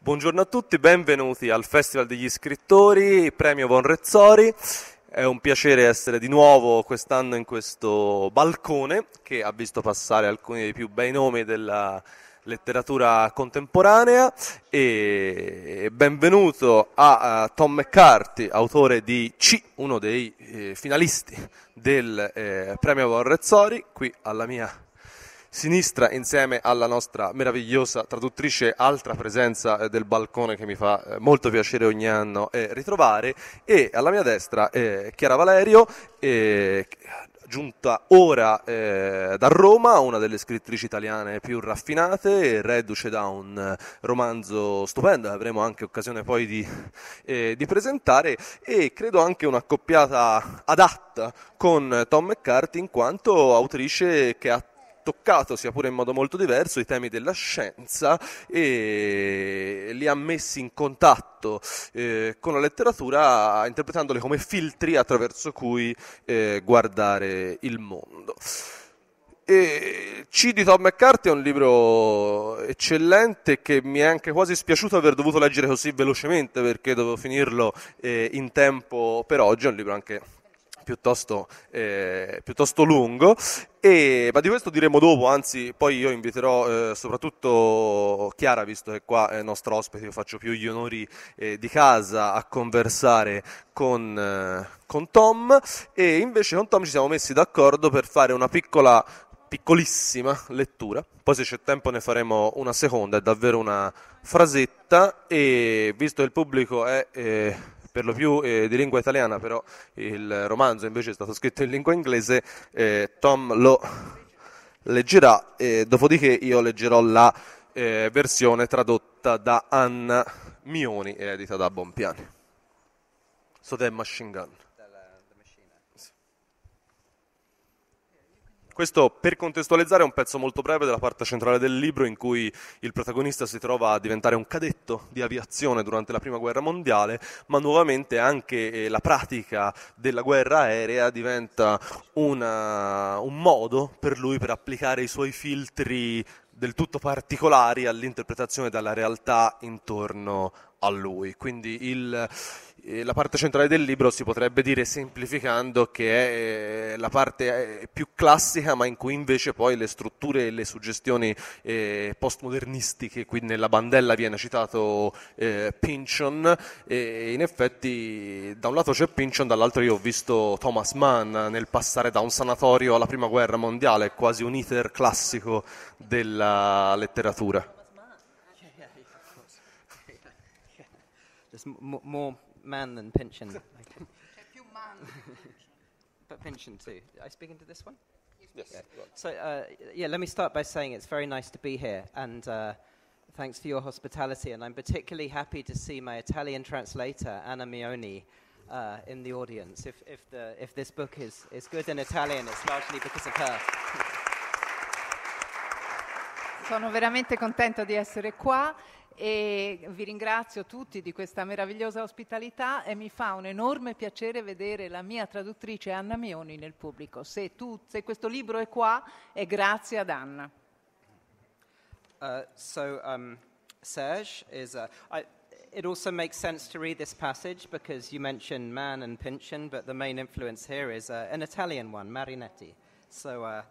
Buongiorno a tutti, benvenuti al Festival degli Scrittori, Premio Von Rezzori. È un piacere essere di nuovo quest'anno in questo balcone che ha visto passare alcuni dei più bei nomi della letteratura contemporanea e benvenuto a Tom McCarthy, autore di C, uno dei finalisti del Premio Von Rezzori, qui alla mia sinistra insieme alla nostra meravigliosa traduttrice, altra presenza del balcone che mi fa molto piacere ogni anno ritrovare, e alla mia destra Chiara Valerio, giunta ora da Roma, una delle scrittrici italiane più raffinate, reduce da un romanzo stupendo che avremo anche occasione poi di presentare, e credo anche un'accoppiata adatta con Tom McCarthy in quanto autrice che ha toccato, sia pure in modo molto diverso, i temi della scienza e li ha messi in contatto con la letteratura, interpretandoli come filtri attraverso cui guardare il mondo. C di Tom McCarthy è un libro eccellente che mi è anche quasi spiaciuto aver dovuto leggere così velocemente, perché dovevo finirlo in tempo per oggi. È un libro anche piuttosto lungo, ma di questo diremo dopo, anzi poi io inviterò soprattutto Chiara, visto che qua è nostra ospite, io faccio più gli onori di casa, a conversare con Tom, e invece con Tom ci siamo messi d'accordo per fare una piccolissima lettura, poi se c'è tempo ne faremo una seconda, è davvero una frasetta, e visto che il pubblico è per lo più di lingua italiana, però il romanzo invece è stato scritto in lingua inglese, Tom lo leggerà, dopodiché io leggerò la versione tradotta da Anna Mioni e edita da Bompiani. So the Machine Gun. Questo, per contestualizzare, è un pezzo molto breve della parte centrale del libro, in cui il protagonista si trova a diventare un cadetto di aviazione durante la Prima Guerra Mondiale, ma nuovamente anche la pratica della guerra aerea diventa un modo per lui per applicare i suoi filtri del tutto particolari all'interpretazione della realtà intorno a lui. Quindi la parte centrale del libro si potrebbe dire, semplificando, che è la parte più classica, ma in cui invece poi le strutture e le suggestioni postmodernistiche, qui nella bandella viene citato Pynchon, e in effetti da un lato c'è Pynchon, dall'altro io ho visto Thomas Mann nel passare da un sanatorio alla Prima Guerra Mondiale, è quasi un iter classico della letteratura. There's more man than Pynchon. C'è più man. But Pynchon too. I speak into this one? Yes. Yeah. So, let me start by saying it's very nice to be here, and thanks for your hospitality, and I'm particularly happy to see my Italian translator, Anna Mioni, in the audience. If this book is good in Italian, it's largely because of her. Sono veramente contenta di essere qua e vi ringrazio tutti di questa meravigliosa ospitalità, e mi fa un enorme piacere vedere la mia traduttrice Anna Mioni nel pubblico. Se questo libro è qua è grazie ad Anna. Serge is... it also makes sense to read this passage because you mentioned man and Pynchon, but the main influence here is an Italian one, Marinetti. So...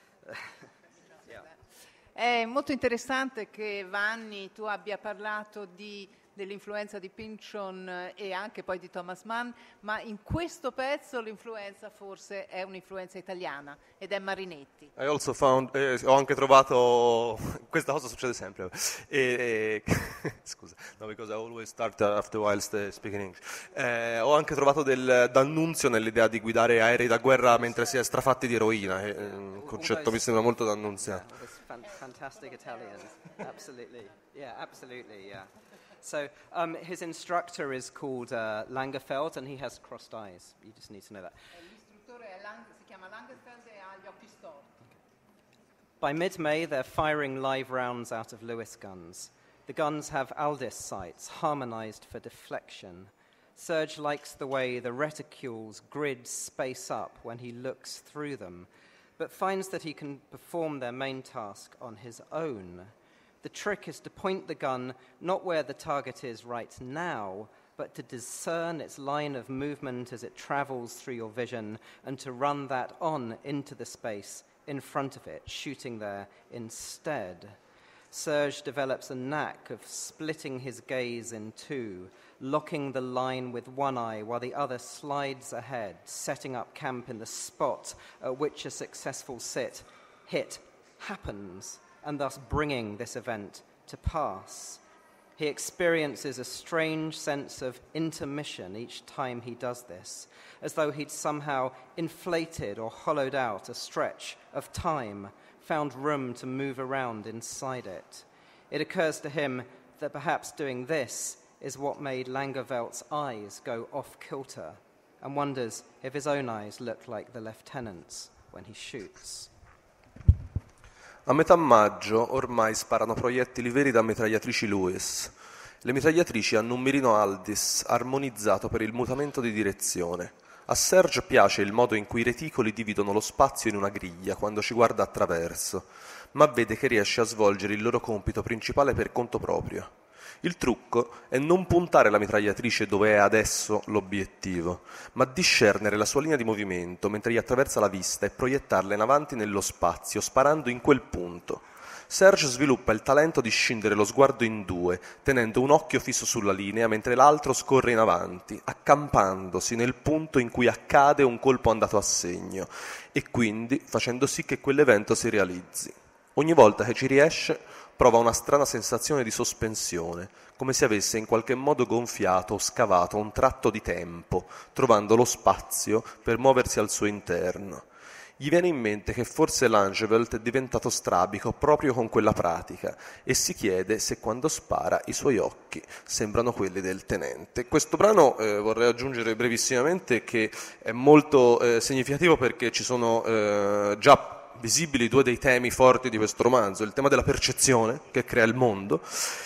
È molto interessante che, Vanni, tu abbia parlato dell'influenza di Pynchon e anche poi di Thomas Mann, ma in questo pezzo l'influenza forse è un'influenza italiana ed è Marinetti. I also found, ho anche trovato, questa cosa succede sempre, scusa, no, because I always start after a while speaking English. Ho anche trovato d'annunzio nell'idea di guidare aerei da guerra mentre si è strafatti di eroina, un concetto mi sembra molto d'annunziato. Fantastic Italian, absolutely, yeah. So his instructor is called Langerfeld, and he has crossed eyes. You just need to know that. L'istruttore si chiama Langerfeld e ha gli occhi storti. By mid-May, they're firing live rounds out of Lewis guns. The guns have Aldis sights, harmonized for deflection. Serge likes the way the reticules grid space up when he looks through them, but finds that he can perform their main task on his own. The trick is to point the gun not where the target is right now, but to discern its line of movement as it travels through your vision and to run that on into the space in front of it, shooting there instead. Serge develops a knack of splitting his gaze in two, locking the line with one eye while the other slides ahead, setting up camp in the spot at which a successful hit happens, and thus bringing this event to pass. He experiences a strange sense of intermission each time he does this, as though he'd somehow inflated or hollowed out a stretch of time, found room to move around inside it. It occurs to him that perhaps doing this is what made Langevelt's eyes go off-kilter, and wonders if his own eyes look like the lieutenant's when he shoots. A metà maggio ormai sparano proiettili veri da mitragliatrici Lewis. Le mitragliatrici hanno un mirino Aldis armonizzato per il mutamento di direzione. A Serge piace il modo in cui i reticoli dividono lo spazio in una griglia quando ci guarda attraverso, ma vede che riesce a svolgere il loro compito principale per conto proprio. Il trucco è non puntare la mitragliatrice dove è adesso l'obiettivo, ma discernere la sua linea di movimento mentre gli attraversa la vista e proiettarla in avanti nello spazio, sparando in quel punto. Serge sviluppa il talento di scindere lo sguardo in due, tenendo un occhio fisso sulla linea mentre l'altro scorre in avanti, accampandosi nel punto in cui accade un colpo andato a segno, e quindi facendo sì che quell'evento si realizzi. Ogni volta che ci riesce, prova una strana sensazione di sospensione, come se avesse in qualche modo gonfiato o scavato un tratto di tempo, trovando lo spazio per muoversi al suo interno. Gli viene in mente che forse Langeveld è diventato strabico proprio con quella pratica e si chiede se quando spara i suoi occhi sembrano quelli del tenente. Questo brano vorrei aggiungere brevissimamente che è molto significativo perché ci sono già visibili due dei temi forti di questo romanzo, il tema della percezione che crea il mondo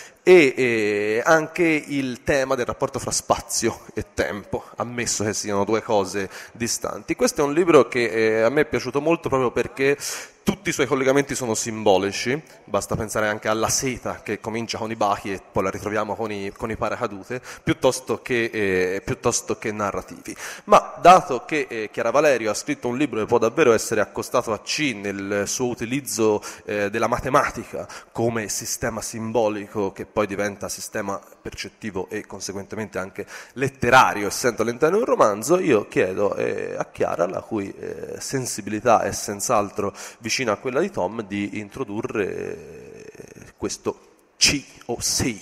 e anche il tema del rapporto fra spazio e tempo, ammesso che siano due cose distanti. Questo è un libro che a me è piaciuto molto proprio perché tutti i suoi collegamenti sono simbolici, basta pensare anche alla seta che comincia con i bachi e poi la ritroviamo con i paracadute, piuttosto che narrativi. Ma dato che Chiara Valerio ha scritto un libro che può davvero essere accostato a C nel suo utilizzo della matematica come sistema simbolico che poi diventa sistema percettivo e conseguentemente anche letterario, essendo all'interno di un romanzo, io chiedo a Chiara, la cui sensibilità è senz'altro vicina a quella di Tom, di introdurre questo C o sei.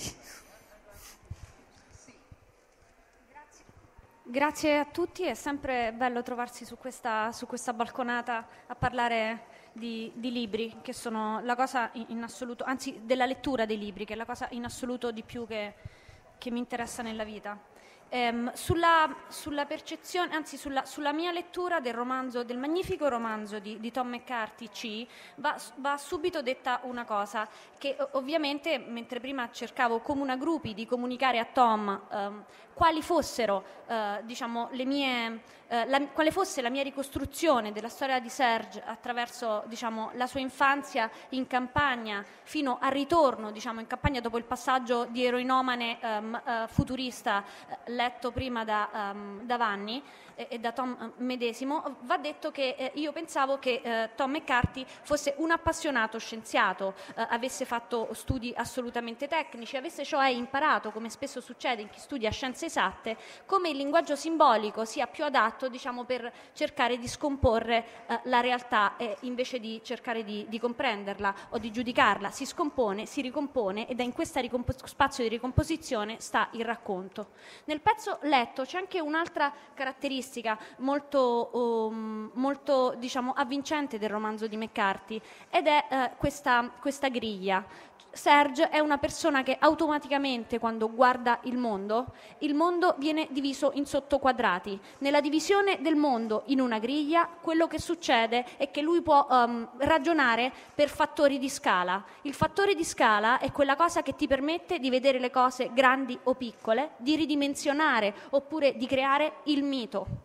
Grazie a tutti, è sempre bello trovarsi su questa balconata a parlare di libri, che sono la cosa in assoluto, anzi della lettura dei libri, che è la cosa in assoluto di più che mi interessa nella vita. Sulla percezione, anzi sulla mia lettura del romanzo, del magnifico romanzo di Tom McCarthy, C, va subito detta una cosa, che ovviamente mentre prima cercavo come una gruppi di comunicare a Tom quali fossero le mie quale fosse la mia ricostruzione della storia di Serge attraverso la sua infanzia in campagna fino al ritorno in campagna dopo il passaggio di eroinomane futurista letto prima da Vanni e da Tom medesimo. Va detto che io pensavo che Tom McCarthy fosse un appassionato scienziato, avesse fatto studi assolutamente tecnici, avesse cioè imparato, come spesso succede in chi studia scienze esatte, come il linguaggio simbolico sia più adatto per cercare di scomporre la realtà invece di cercare di comprenderla o di giudicarla. Si scompone, si ricompone ed è in questo spazio di ricomposizione sta il racconto. Nel pezzo letto c'è anche un'altra caratteristica molto avvincente del romanzo di McCarthy ed è questa griglia. Serge è una persona che automaticamente quando guarda il mondo viene diviso in sottoquadrati. Nella divisione del mondo in una griglia quello che succede è che lui può ragionare per fattori di scala. Il fattore di scala è quella cosa che ti permette di vedere le cose grandi o piccole, di ridimensionare oppure di creare il mito.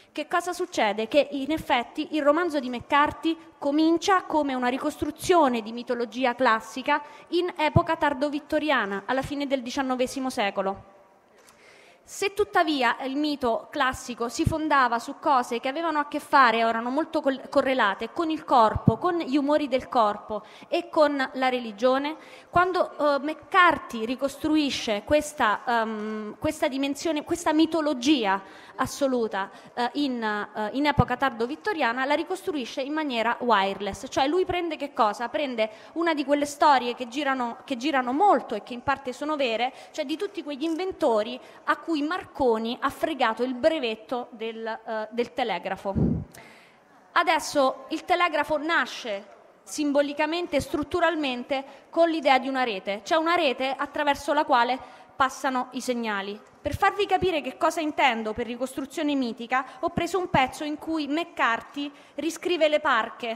Che cosa succede? Che in effetti il romanzo di McCarthy comincia come una ricostruzione di mitologia classica in epoca tardovittoriana, alla fine del XIX secolo. Se tuttavia il mito classico si fondava su cose che avevano a che fare, erano molto correlate con il corpo, con gli umori del corpo e con la religione, quando McCarthy ricostruisce questa dimensione, questa mitologia assoluta in epoca tardo-vittoriana, la ricostruisce in maniera wireless, cioè lui prende che cosa? Prende una di quelle storie che girano molto e che in parte sono vere, cioè di tutti quegli inventori a cui Marconi ha fregato il brevetto del telegrafo. Adesso il telegrafo nasce simbolicamente e strutturalmente con l'idea di una rete, cioè una rete attraverso la quale passano i segnali. Per farvi capire che cosa intendo per ricostruzione mitica, ho preso un pezzo in cui McCarthy riscrive le parche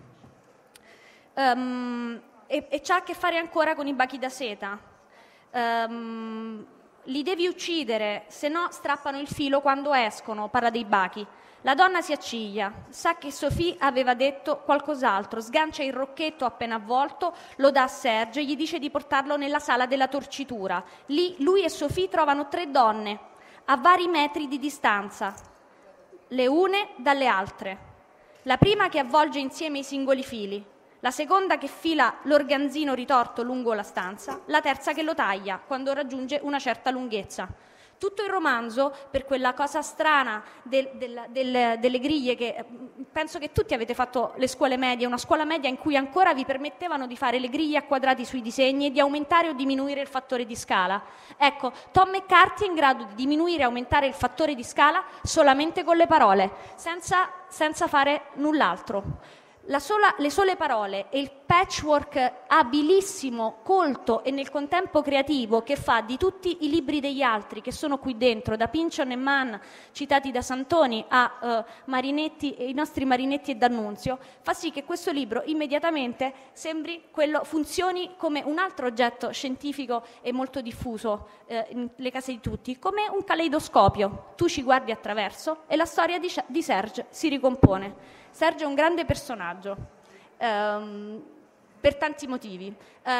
e c'ha a che fare ancora con i bachi da seta. Li devi uccidere, se no strappano il filo quando escono, parla dei bachi. La donna si acciglia, sa che Sophie aveva detto qualcos'altro, sgancia il rocchetto appena avvolto, lo dà a Serge e gli dice di portarlo nella sala della torcitura. Lì lui e Sophie trovano 3 donne, a vari metri di distanza, le une dalle altre. La prima che avvolge insieme i singoli fili, la seconda che fila l'organzino ritorto lungo la stanza, la terza che lo taglia quando raggiunge una certa lunghezza. Tutto il romanzo, per quella cosa strana delle griglie, che penso che tutti avete fatto le scuole medie, una scuola media in cui ancora vi permettevano di fare le griglie a quadrati sui disegni e di aumentare o diminuire il fattore di scala. Ecco, Tom McCarthy è in grado di diminuire e aumentare il fattore di scala solamente con le parole, senza fare null'altro. Le sole parole e il patchwork abilissimo, colto e nel contempo creativo che fa di tutti i libri degli altri che sono qui dentro, da Pynchon e Mann citati da Santoni a Marinetti e i nostri Marinetti e D'Annunzio, fa sì che questo libro immediatamente funzioni come un altro oggetto scientifico e molto diffuso nelle case di tutti, come un caleidoscopio. Tu ci guardi attraverso e la storia di Serge si ricompone. Serge è un grande personaggio per tanti motivi.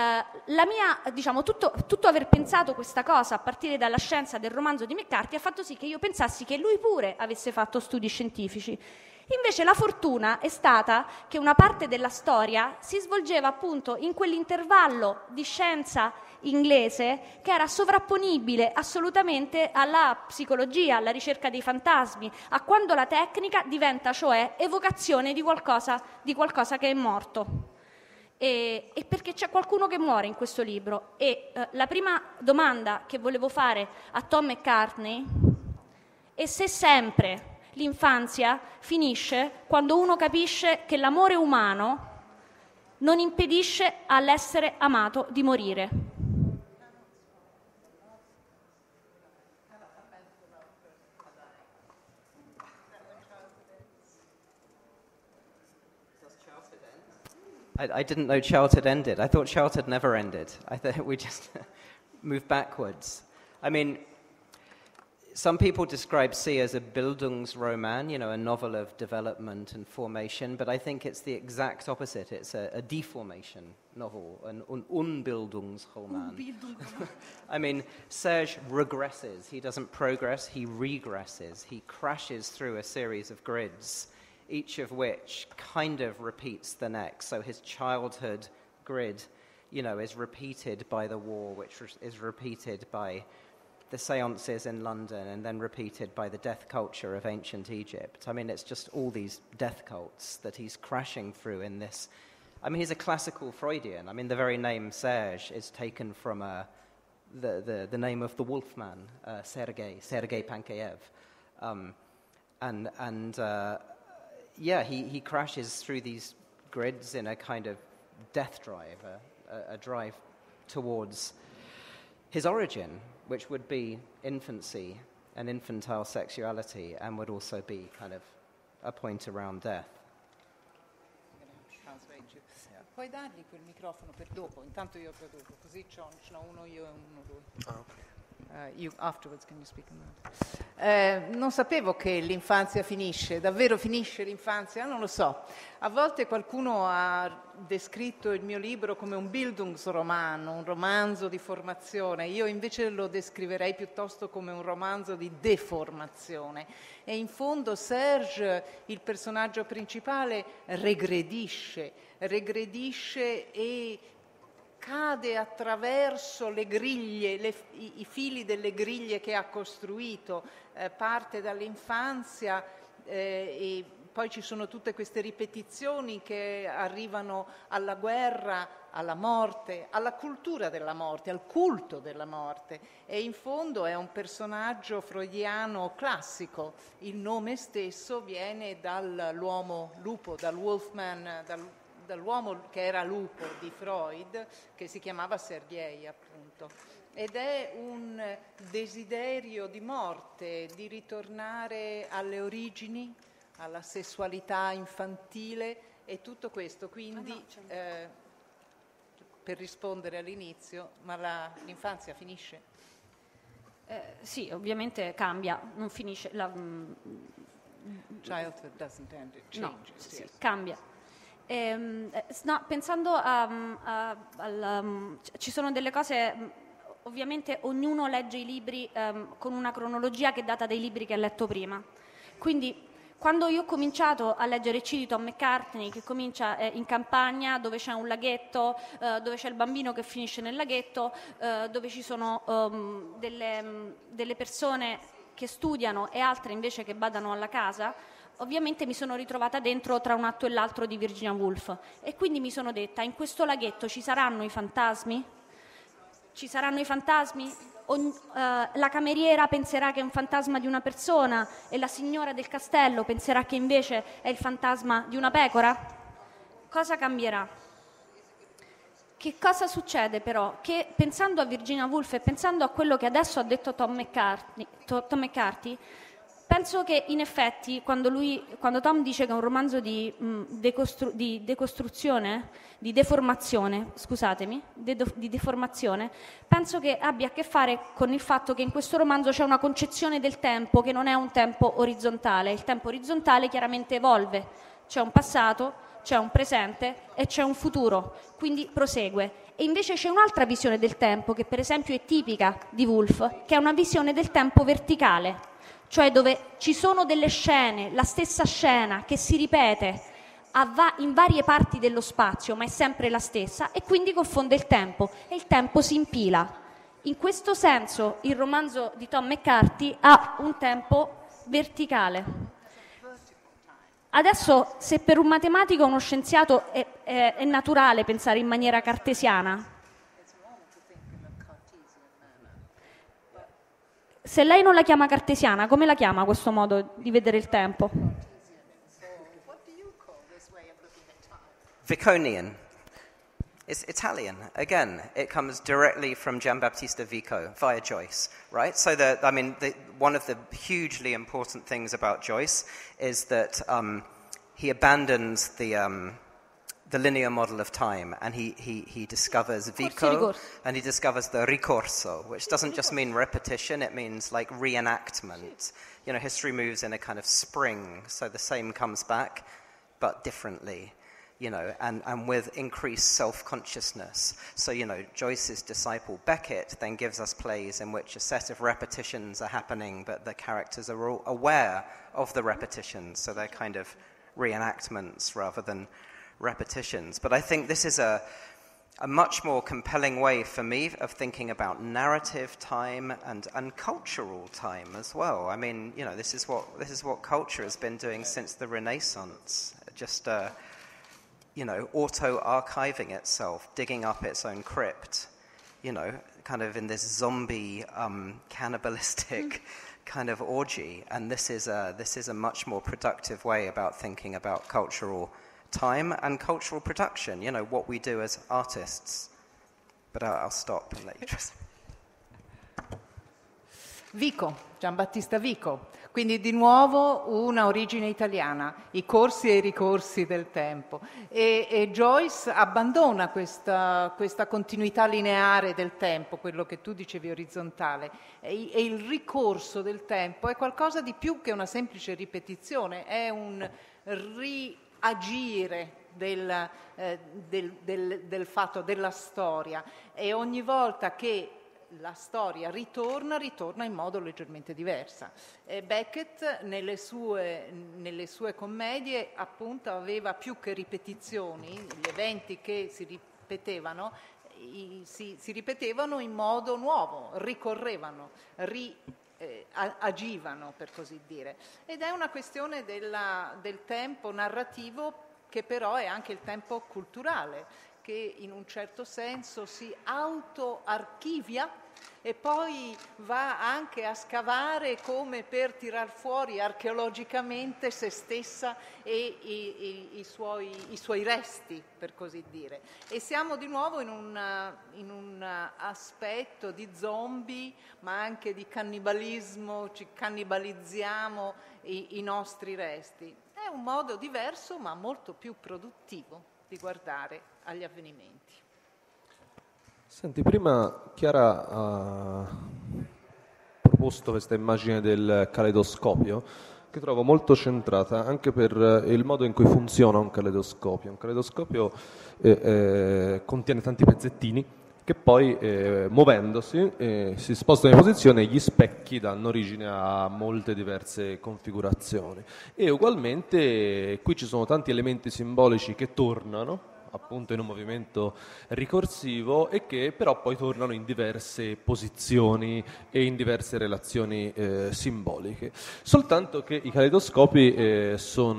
Tutto aver pensato questa cosa a partire dalla scienza del romanzo di McCarthy ha fatto sì che io pensassi che lui pure avesse fatto studi scientifici. Invece la fortuna è stata che una parte della storia si svolgeva appunto in quell'intervallo di scienza inglese che era sovrapponibile assolutamente alla psicologia, alla ricerca dei fantasmi, a quando la tecnica diventa cioè evocazione di qualcosa che è morto. E perché c'è qualcuno che muore in questo libro. E la prima domanda che volevo fare a Tom McCartney è se sempre l'infanzia finisce quando uno capisce che l'amore umano non impedisce all'essere amato di morire. I didn't know childhood ended. I thought childhood never ended. I thought we just moved backwards. I mean, some people describe C as a Bildungsroman, a novel of development and formation, but I think it's the exact opposite. It's a deformation novel, an Unbildungsroman. I mean, Serge regresses. He doesn't progress, he regresses. He crashes through a series of grids, each of which kind of repeats the next. So his childhood grid, is repeated by the war, which is repeated by the seances in London, and then repeated by the death culture of ancient Egypt. I mean, it's just all these death cults that he's crashing through in this. I mean, he's a classical Freudian. I mean, the very name Serge is taken from the name of the Wolfman, Sergei Pankeyev. He crashes through these grids in a kind of death drive, a drive towards his origin, which would be infancy and infantile sexuality, and would also be kind of a point around death. Puoi dargli quel microfono per dopo, intanto io traduco, così ce n'ho uno io e uno lui. Ah, okay. You afterwards, can you speak in that? Non sapevo che l'infanzia finisce, davvero finisce l'infanzia? Non lo so. A volte qualcuno ha descritto il mio libro come un Bildungsroman, un romanzo di formazione. Io invece lo descriverei piuttosto come un romanzo di deformazione. E in fondo Serge, il personaggio principale, regredisce e cade attraverso le griglie, i fili delle griglie che ha costruito, parte dall'infanzia e poi ci sono tutte queste ripetizioni che arrivano alla guerra, alla morte, alla cultura della morte, al culto della morte, e in fondo è un personaggio freudiano classico. Il nome stesso viene dall'uomo lupo, dal Wolfman, dall'uomo che era lupo di Freud, che si chiamava Sergei, appunto. Ed è un desiderio di morte, di ritornare alle origini, alla sessualità infantile e tutto questo. Quindi, per rispondere all'inizio, ma l'infanzia finisce? Sì, ovviamente cambia, non finisce. Childhood doesn't end, it changes. No, sì, cambia. Pensando ci sono delle cose, ovviamente ognuno legge i libri con una cronologia che è data dai libri che ha letto prima. Quindi quando io ho cominciato a leggere C di Tom McCartney, che comincia in campagna, dove c'è un laghetto, dove c'è il bambino che finisce nel laghetto, dove ci sono delle persone che studiano e altre invece che badano alla casa, ovviamente mi sono ritrovata dentro tra un atto e l'altro di Virginia Woolf e quindi mi sono detta: in questo laghetto ci saranno i fantasmi? Ci saranno i fantasmi? La cameriera penserà che è un fantasma di una persona e la signora del castello penserà che invece è il fantasma di una pecora? Cosa cambierà? Che cosa succede però? Che pensando a Virginia Woolf e pensando a quello che adesso ha detto Tom McCarthy, penso che in effetti quando Tom dice che è un romanzo di decostruzione, di deformazione, scusatemi, di deformazione, penso che abbia a che fare con il fatto che in questo romanzo c'è una concezione del tempo che non è un tempo orizzontale. Il tempo orizzontale chiaramente evolve, c'è un passato, c'è un presente e c'è un futuro, quindi prosegue. E invece c'è un'altra visione del tempo che per esempio è tipica di Woolf, che è una visione del tempo verticale, cioè dove ci sono delle scene, la stessa scena che si ripete in varie parti dello spazio, ma è sempre la stessa, e quindi confonde il tempo e il tempo si impila. In questo senso il romanzo di Tom McCarthy ha un tempo verticale. Adesso, se per un matematico o uno scienziato è naturale pensare in maniera cartesiana, se lei non la chiama cartesiana, come la chiama questo modo di vedere il tempo? Viconian. It's Italian. Again, it comes directly from Giambattista Vico via Joyce, right? So one of the hugely important things about Joyce is that he abandons the linear model of time, and he discovers Vico, and he discovers the ricorso, which doesn't just mean repetition, it means like reenactment. You know, history moves in a kind of spring, so the same comes back, but differently. You know, and with increased self-consciousness. So, you know, Joyce's disciple Beckett then gives us plays in which a set of repetitions are happening, but the characters are all aware of the repetitions, so they're kind of reenactments rather than repetitions. But I think this is a much more compelling way for me of thinking about narrative time and cultural time as well. I mean, you know, this is what culture has been doing since the Renaissance. Just you know, auto-archiving itself, digging up its own crypt, you know, kind of in this zombie, cannibalistic kind of orgy. And this is a much more productive way about thinking about cultural time and cultural production, you know, what we do as artists. But I'll stop and let you just... Vico, Giambattista Vico. Quindi di nuovo una origine italiana, i corsi e i ricorsi del tempo. E Joyce abbandona questa continuità lineare del tempo, quello che tu dicevi orizzontale, e il ricorso del tempo è qualcosa di più che una semplice ripetizione, è un riagire del fatto della storia, e ogni volta che la storia ritorna in modo leggermente diversa. Beckett nelle sue commedie appunto aveva più che ripetizioni, gli eventi che si ripetevano in modo nuovo, ricorrevano, agivano, per così dire. Ed è una questione del tempo narrativo, che però è anche il tempo culturale, che in un certo senso si autoarchivia e poi va anche a scavare come per tirar fuori archeologicamente se stessa e i suoi resti, per così dire. E siamo di nuovo in un aspetto di zombie, ma anche di cannibalismo, ci cannibalizziamo i nostri resti. È un modo diverso ma molto più produttivo di guardare agli avvenimenti. Senti, prima Chiara ha proposto questa immagine del caleidoscopio, che trovo molto centrata anche per il modo in cui funziona un caleidoscopio. Un caleidoscopio contiene tanti pezzettini che poi, muovendosi, si spostano in posizione e gli specchi danno origine a molte diverse configurazioni. E ugualmente qui ci sono tanti elementi simbolici che tornano, appunto in un movimento ricorsivo, e che però poi tornano in diverse posizioni e in diverse relazioni simboliche. Soltanto che i caleidoscopi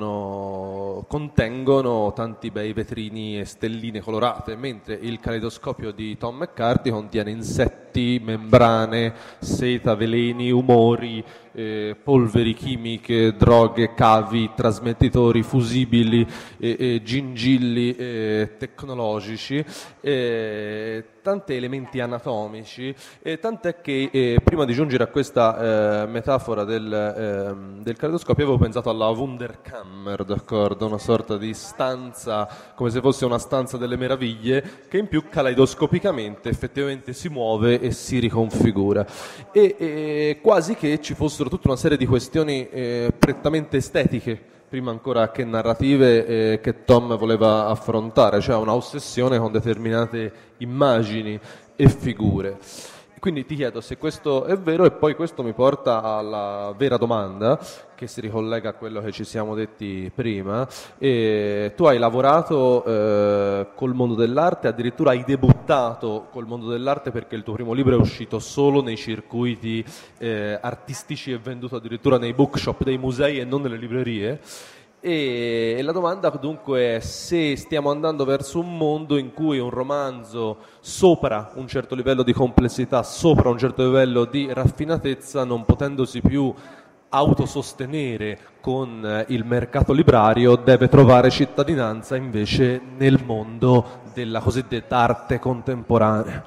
contengono tanti bei vetrini e stelline colorate, mentre il caleidoscopio di Tom McCarthy contiene insetti, membrane, seta, veleni, umori, polveri chimiche, droghe, cavi, trasmettitori, fusibili, gingilli tecnologici, tanti elementi anatomici, tant'è che prima di giungere a questa metafora del caleidoscopio avevo pensato alla Wunderkammer, d'accordo? Una sorta di stanza, come se fosse una stanza delle meraviglie, che in più caleidoscopicamente effettivamente si muove e si riconfigura, e quasi che ci fossero tutta una serie di questioni prettamente estetiche, prima ancora che narrative, che Tom voleva affrontare, cioè una ossessione con determinate immagini e figure. Quindi ti chiedo se questo è vero, e poi questo mi porta alla vera domanda, che si ricollega a quello che ci siamo detti prima. Tu hai lavorato col mondo dell'arte, addirittura hai debuttato col mondo dell'arte, perché il tuo primo libro è uscito solo nei circuiti artistici e venduto addirittura nei bookshop dei musei e non nelle librerie. E la domanda dunque è se stiamo andando verso un mondo in cui un romanzo sopra un certo livello di complessità, sopra un certo livello di raffinatezza, non potendosi più autosostenere con il mercato librario, deve trovare cittadinanza invece nel mondo della cosiddetta arte contemporanea.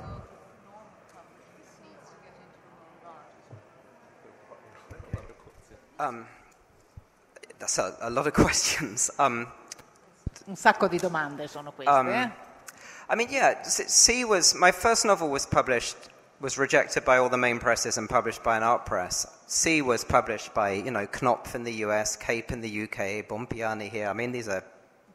That's a lot of questions. Un sacco di domande sono queste. I mean, yeah, my first novel was rejected by all the main presses and published by an art press. C was published by, Knopf in the US, Cape in the UK, Bompiani here. I mean, these are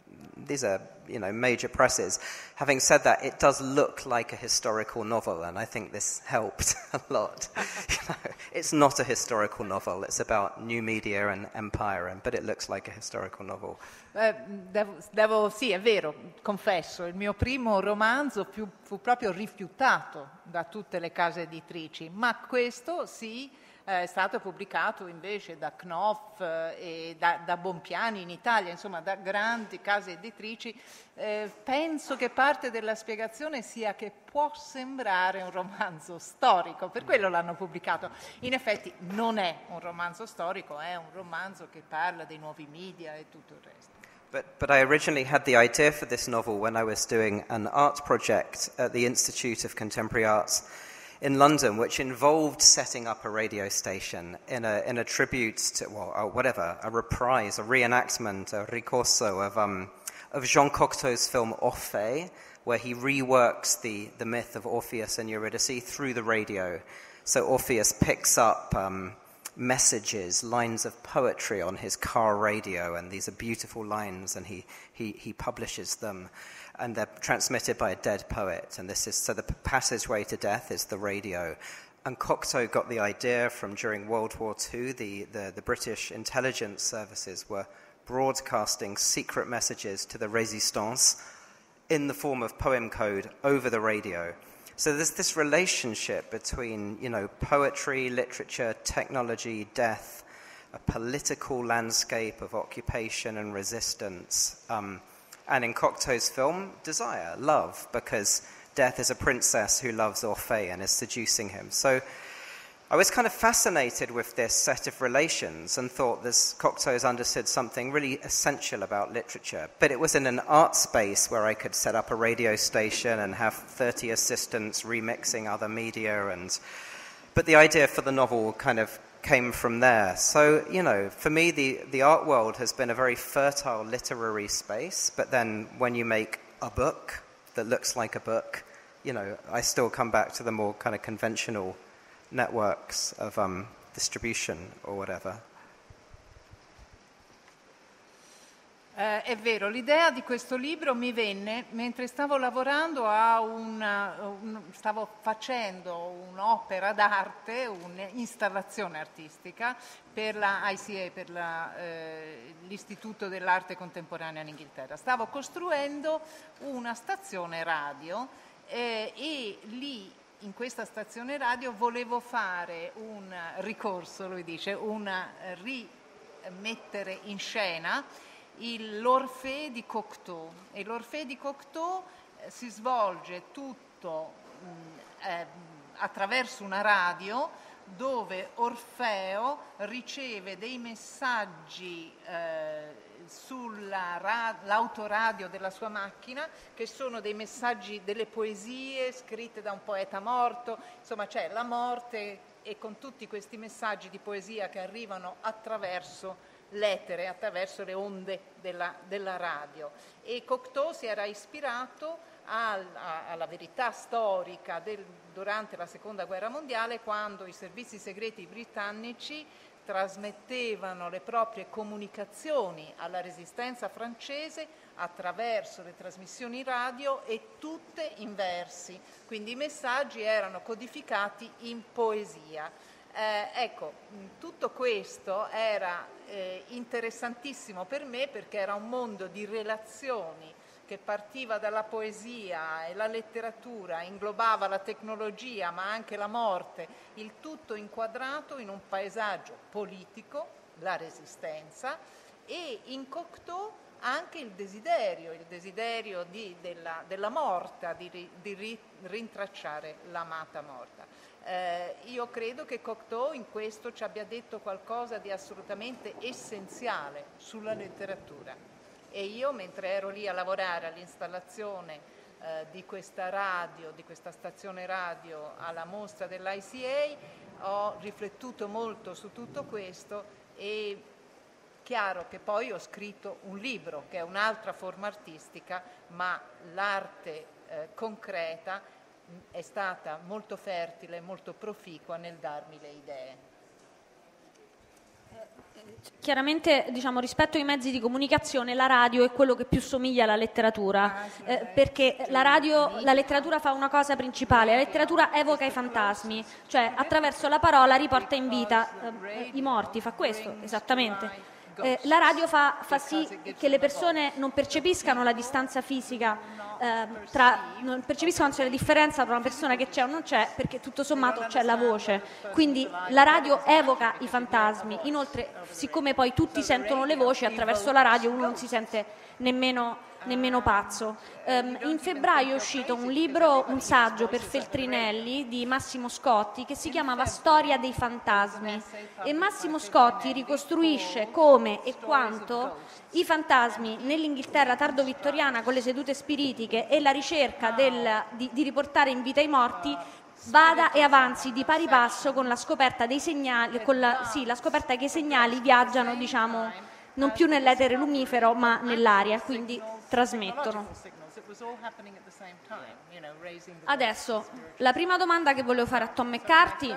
major presses. Having said that, it does look like a historical novel, and I think this helped a lot. It's not a historical novel. It's about new media and empire, but it looks like a historical novel. Sì, è vero, confesso, il mio primo romanzo fu proprio rifiutato da tutte le case editrici, ma questo sì, è stato pubblicato invece da Knopf e da Bompiani in Italia, insomma da grandi case editrici. Penso che parte della spiegazione sia che può sembrare un romanzo storico, per quello l'hanno pubblicato. In effetti non è un romanzo storico, è un romanzo che parla dei nuovi media e tutto il resto. But I originally had the idea for this novel when I was doing an art project at the Institute of Contemporary Arts in London, which involved setting up a radio station in a tribute to, a reprise, a reenactment, a ricorso of Jean Cocteau's film Orphée, where he reworks the myth of Orpheus and Eurydice through the radio. So Orpheus picks up messages, lines of poetry on his car radio, and these are beautiful lines, and he publishes them, and they're transmitted by a dead poet. And so the passageway to death is the radio. And Cocteau got the idea from during World War II. The British intelligence services were broadcasting secret messages to the Résistance in the form of poem code over the radio. So there's this relationship between, poetry, literature, technology, death, a political landscape of occupation and resistance, and in Cocteau's film, desire, love, because death is a princess who loves Orphée and is seducing him. So I was kind of fascinated with this set of relations and thought Cocteau's understood something really essential about literature. But it was in an art space where I could set up a radio station and have 30 assistants remixing other media. But the idea for the novel kind of came from there. So, for me, the art world has been a very fertile literary space. But then when you make a book that looks like a book, I still come back to the more kind of conventional networks of distribution or whatever. È vero, l'idea di questo libro mi venne mentre stavo lavorando stavo facendo un'opera d'arte, un'installazione artistica per la ICA, per l'Istituto dell'Arte Contemporanea in Inghilterra. Stavo costruendo una stazione radio e lì in questa stazione radio volevo fare un ricorso, lui dice, rimettere in scena l'Orphée di Cocteau. E l'Orphée di Cocteau si svolge tutto attraverso una radio dove Orfeo riceve dei messaggi sull'autoradio della sua macchina, che sono dei messaggi, delle poesie scritte da un poeta morto, insomma c'è la morte, e con tutti questi messaggi di poesia che arrivano attraverso l'etere, attraverso le onde della radio. E Cocteau si era ispirato alla verità storica durante la Seconda Guerra Mondiale, quando i servizi segreti britannici trasmettevano le proprie comunicazioni alla resistenza francese attraverso le trasmissioni radio, e tutte in versi, quindi i messaggi erano codificati in poesia. Tutto questo era interessantissimo per me, perché era un mondo di relazioni che partiva dalla poesia e la letteratura, inglobava la tecnologia ma anche la morte, il tutto inquadrato in un paesaggio politico, la resistenza, e in Cocteau anche il desiderio della morta, di rintracciare l'amata morta. Io credo che Cocteau in questo ci abbia detto qualcosa di assolutamente essenziale sulla letteratura. E io, mentre ero lì a lavorare all'installazione di questa radio, di questa stazione radio alla mostra dell'ICA, ho riflettuto molto su tutto questo, e chiaro che poi ho scritto un libro che è un'altra forma artistica, ma l'arte concreta è stata molto fertile, molto proficua nel darmi le idee. Chiaramente, rispetto ai mezzi di comunicazione, la radio è quello che più somiglia alla letteratura, perché la letteratura fa una cosa principale: la letteratura evoca i fantasmi, cioè attraverso la parola riporta in vita i morti, fa questo esattamente. La radio fa sì che le persone non percepiscano la distanza fisica, non percepiscono la differenza tra una persona che c'è o non c'è, perché tutto sommato c'è la voce. Quindi la radio evoca i fantasmi. Inoltre, siccome poi tutti sentono le voci, attraverso la radio uno non si sente nemmeno pazzo. In febbraio è uscito un saggio per Feltrinelli di Massimo Scotti che si chiamava Storia dei fantasmi, e Massimo Scotti ricostruisce come e quanto i fantasmi nell'Inghilterra tardo-vittoriana, con le sedute spiritiche e la ricerca di riportare in vita i morti, vada e avanzi di pari passo con la scoperta dei segnali, la scoperta che i segnali viaggiano, diciamo, non più nell'etere lumifero ma nell'aria, quindi trasmettono. Adesso, la prima domanda che volevo fare a Tom McCarthy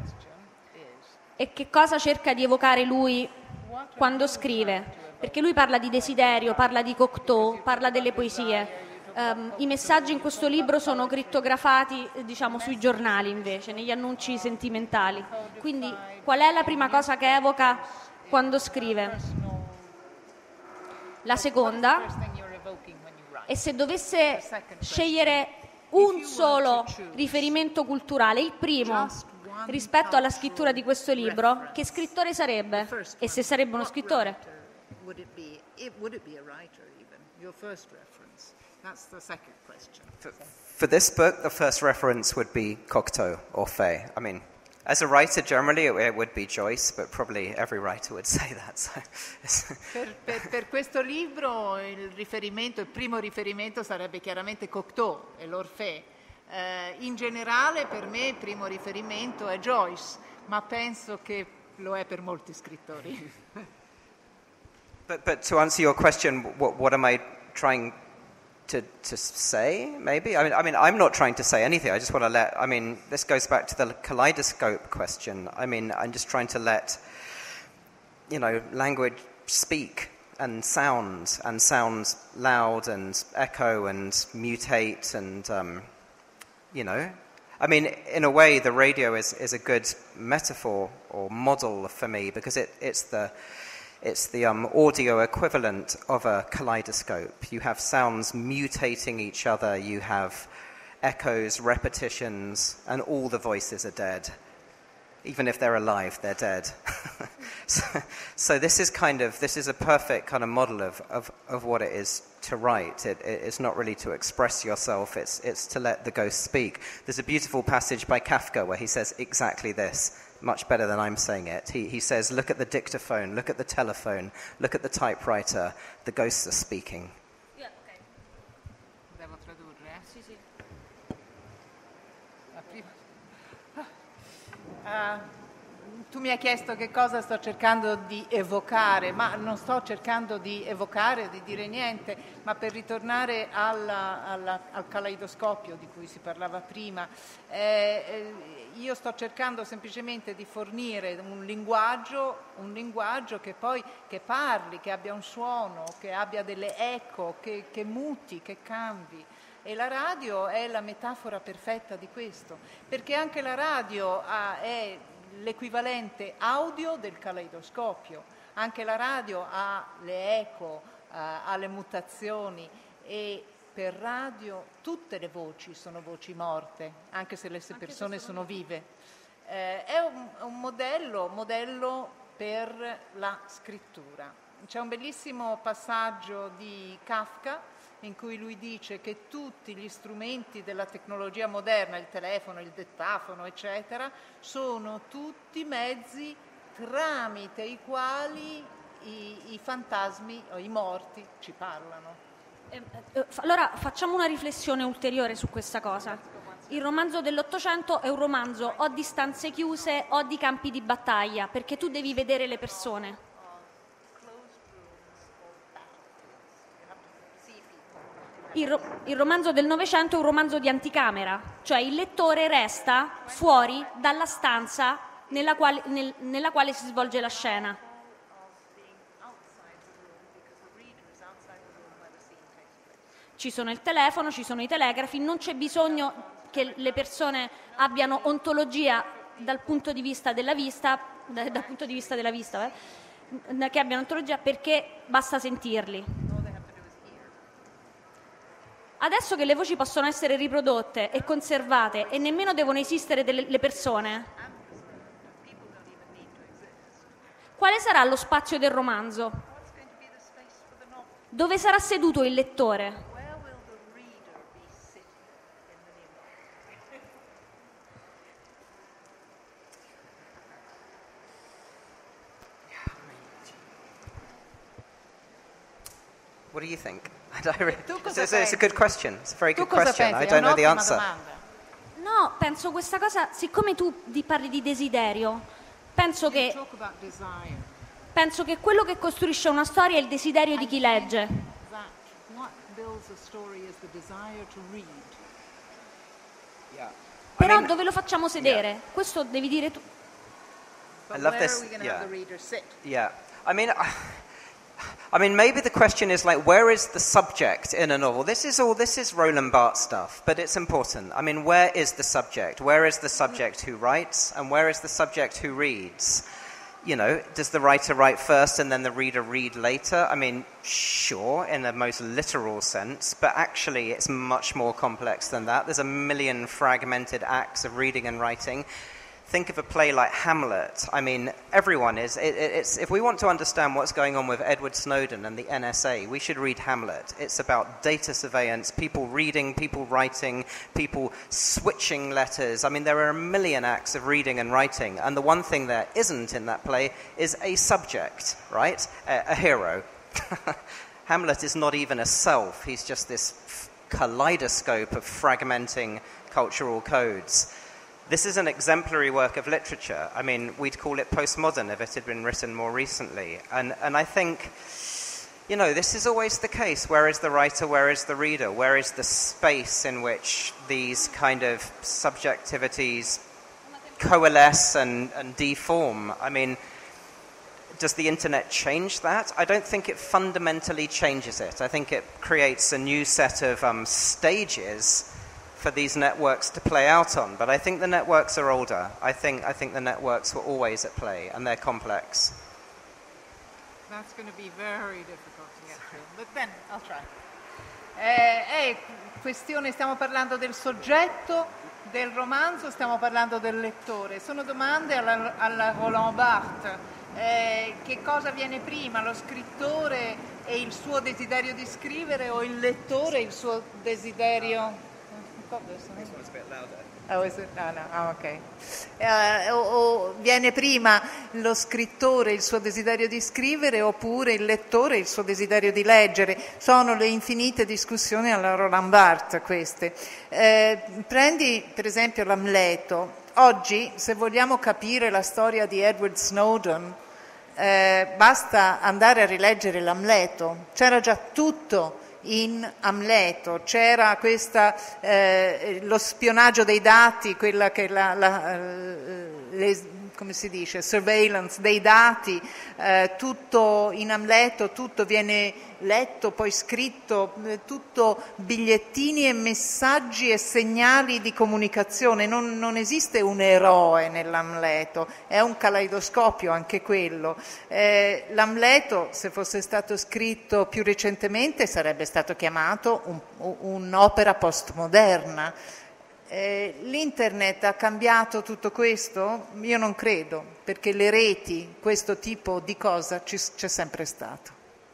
è che cosa cerca di evocare lui quando scrive, perché lui parla di desiderio, parla di Cocteau, parla delle poesie. I messaggi in questo libro sono crittografati, diciamo, sui giornali invece, negli annunci sentimentali. Quindi qual è la prima cosa che evoca quando scrive? La seconda, e se dovesse scegliere un solo riferimento culturale, il primo, rispetto alla scrittura di questo libro, che scrittore sarebbe? E se sarebbe uno scrittore? That's the second question. For this book, the first reference would be Cocteau or Fay. I mean, as a writer, generally it would be Joyce, but probably every writer would say that. So. Per questo libro il primo riferimento sarebbe chiaramente Cocteau e l'Orphée. In generale per me il primo riferimento è Joyce, ma penso che lo è per molti scrittori. But to answer your question, what am I trying to say, maybe? I mean, I'm not trying to say anything. I just want to this goes back to the kaleidoscope question. I mean, I'm just trying to let, language speak and sound loud and echo and mutate and, I mean, in a way, the radio is a good metaphor or model for me because it's the audio equivalent of a kaleidoscope. You have sounds mutating each other, you have echoes, repetitions, and all the voices are dead. Even if they're alive, they're dead. So this is a perfect kind of model of what it is to write. It's not really to express yourself, it's to let the ghost speak. There's a beautiful passage by Kafka where he says exactly this, much better than I'm saying it. He says, look at the dictaphone, look at the telephone, look at the typewriter, the ghosts are speaking. Yeah, okay. Devo tradurre? Sì, sì. Tu mi hai chiesto che cosa sto cercando di evocare, ma non sto cercando di evocare, di dire niente, ma per ritornare al caleidoscopio di cui si parlava prima, io sto cercando semplicemente di fornire un linguaggio che parli, che abbia un suono, che abbia delle eco, che muti, che cambi. E la radio è la metafora perfetta di questo, perché anche la radio è l'equivalente audio del caleidoscopio. Anche la radio ha le eco, ha le mutazioni e per radio tutte le voci sono voci morte, anche se le persone sono vive. È un modello per la scrittura. C'è un bellissimo passaggio di Kafka in cui lui dice che tutti gli strumenti della tecnologia moderna, il telefono, il dettafono, eccetera, sono tutti mezzi tramite i quali i fantasmi o i morti ci parlano. Allora facciamo una riflessione ulteriore su questa cosa. Il romanzo dell'Ottocento è un romanzo o di stanze chiuse o di campi di battaglia, perché tu devi vedere le persone. Il romanzo del Novecento è un romanzo di anticamera, cioè il lettore resta fuori dalla stanza nella quale si svolge la scena. Ci sono il telefono, ci sono i telegrafi, non c'è bisogno che le persone abbiano ontologia dal punto di vista della vista, che abbiano ontologia perché basta sentirli. Adesso che le voci possono essere riprodotte e conservate e nemmeno devono esistere le persone, quale sarà lo spazio del romanzo? Dove sarà seduto il lettore? What do you think? Tu cosa It's a good question. It's a very good cosa question. pensi? I don't know the È un'ottima answer. domanda. No, penso questa cosa, siccome tu parli di desiderio, penso che quello che costruisce una storia è il desiderio di chi legge. Però dove lo facciamo sedere? Questo devi dire tu. I love this. Yeah. I mean, maybe the question is like, where is the subject in a novel? This is Roland Barthes stuff, but it's important. I mean, where is the subject? Where is the subject who writes, and where is the subject who reads? You know, does the writer write first and then the reader read later? I mean, sure, in the most literal sense, but actually it's much more complex than that. There's a million fragmented acts of reading and writing. Think of a play like Hamlet. I mean, everyone is. If we want to understand what's going on with Edward Snowden and the NSA, we should read Hamlet. It's about data surveillance, people reading, people writing, people switching letters. I mean, there are a million acts of reading and writing, and the one thing there isn't in that play is a subject, right? A hero. Hamlet is not even a self. He's just this kaleidoscope of fragmenting cultural codes. This is an exemplary work of literature. I mean, we'd call it postmodern if it had been written more recently. And I think, you know, this is always the case. Where is the writer? Where is the reader? Where is the space in which these kind of subjectivities coalesce and deform? I mean, does the internet change that? I don't think it fundamentally changes it. I think it creates a new set of stages for these networks to play out on, but I think the networks are older. I think the networks were always at play, and they're complex. That's going to be very difficult to get through, but then I'll try. Stiamo parlando del soggetto del romanzo, stiamo parlando del lettore. Sono domande alla Roland Barthes. Che cosa viene prima, lo scrittore e il suo desiderio di scrivere, o il lettore e il suo desiderio? Oh, is it? No. Oh, ok. O viene prima lo scrittore, il suo desiderio di scrivere, oppure il lettore, il suo desiderio di leggere? Sono le infinite discussioni alla Roland Barthes queste. Prendi per esempio l'Amleto. Oggi, se vogliamo capire la storia di Edward Snowden, basta andare a rileggere l'Amleto. C'era già tutto in Amleto, c'era lo spionaggio dei dati, quella che come si dice, surveillance dei dati, tutto in Amleto, tutto viene letto, poi scritto, tutto bigliettini e messaggi e segnali di comunicazione. Non esiste un eroe nell'Amleto, è un caleidoscopio anche quello. L'Amleto, se fosse stato scritto più recentemente, sarebbe stato chiamato un'opera postmoderna. L'internet ha cambiato tutto questo? Io non credo, perché le reti, questo tipo di cosa c'è sempre stato.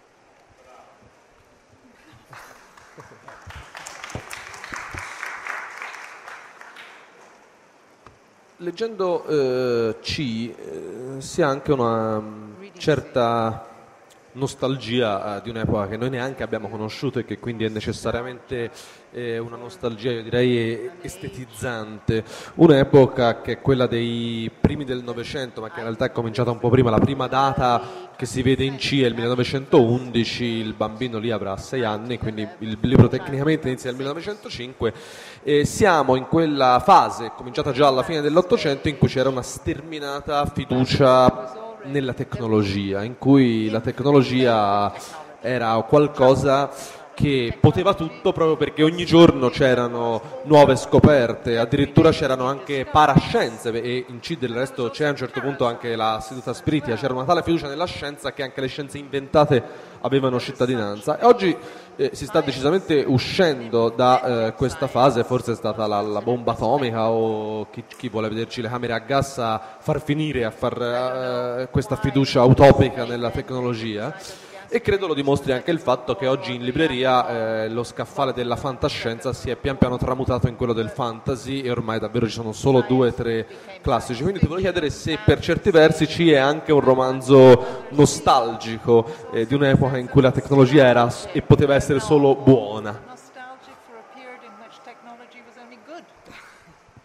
Leggendo si ha anche una certa nostalgia di un'epoca che noi neanche abbiamo conosciuto e che quindi è necessariamente una nostalgia, io direi, estetizzante. Un'epoca che è quella dei primi del Novecento, ma che in realtà è cominciata un po' prima. La prima data che si vede in C è il 1911, il bambino lì avrà 6 anni, quindi il libro tecnicamente inizia nel 1905, e siamo in quella fase, cominciata già alla fine dell'Ottocento, in cui c'era una sterminata fiducia nella tecnologia, in cui la tecnologia era qualcosa che poteva tutto, proprio perché ogni giorno c'erano nuove scoperte, addirittura c'erano anche parascienze, e in C del resto c'è a un certo punto anche la seduta spiritica, c'era una tale fiducia nella scienza che anche le scienze inventate avevano cittadinanza. E oggi si sta decisamente uscendo da questa fase. Forse è stata la bomba atomica, o chi vuole vederci le camere a gas a far finire, a far questa fiducia utopica nella tecnologia. E credo lo dimostri anche il fatto che oggi in libreria lo scaffale della fantascienza si è pian piano tramutato in quello del fantasy, e ormai davvero ci sono solo 2 o 3 classici. Quindi ti volevo chiedere se per certi versi ci è anche un romanzo nostalgico di un'epoca in cui la tecnologia era e poteva essere solo buona.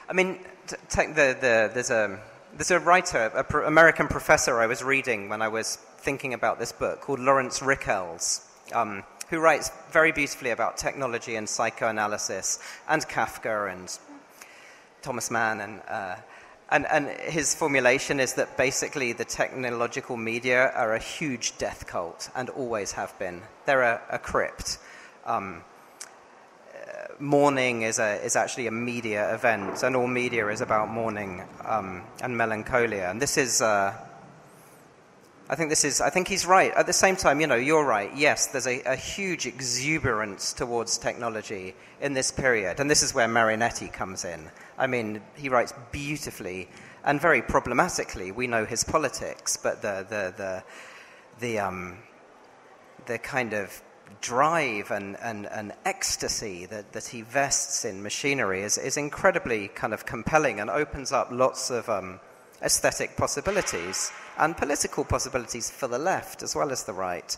I mean, there's a writer, American professor I was reading when I was thinking about this book called Lawrence Rickels, who writes very beautifully about technology and psychoanalysis, and Kafka and Thomas Mann, and his formulation is that basically the technological media are a huge death cult and always have been. They're a crypt. Mourning is actually a media event, and all media is about mourning and melancholia. And this is, I think he's right. At the same time, you're right. Yes, there's a huge exuberance towards technology in this period, and this is where Marinetti comes in. I mean, he writes beautifully and very problematically. We know his politics, but the kind of drive and ecstasy that he vests in machinery is incredibly kind of compelling and opens up lots of aesthetic possibilities and political possibilities for the left as well as the right.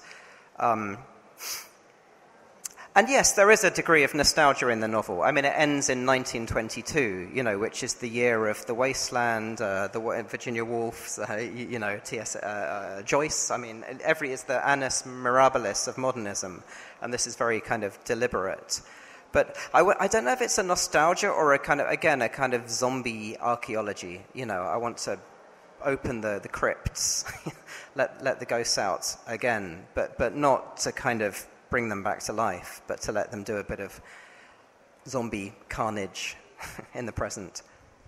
And yes, there is a degree of nostalgia in the novel. I mean, it ends in 1922, which is the year of The Wasteland, the Virginia Woolf, T.S. Joyce. I mean, it's the annus mirabilis of modernism, and this is very kind of deliberate. But I don't know if it's a nostalgia or a kind of zombie archaeology. I want to open the crypts, let the ghosts out again, but not to kind of bring them back to life, but to let them do a bit of zombie carnage in the present.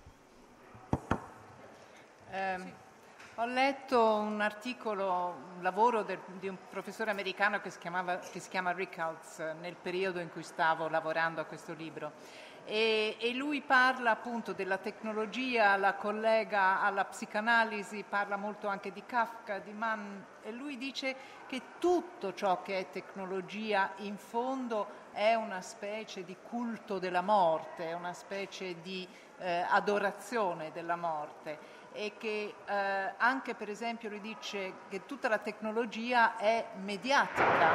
Ho letto un articolo, un lavoro di un professore americano che si chiama Rickels nel periodo in cui stavo lavorando a questo libro, e lui parla appunto della tecnologia, la collega alla psicanalisi, parla molto anche di Kafka, di Mann, e lui dice che tutto ciò che è tecnologia in fondo è una specie di culto della morte, è una specie di adorazione della morte, e che anche per esempio lui dice che tutta la tecnologia è mediatica,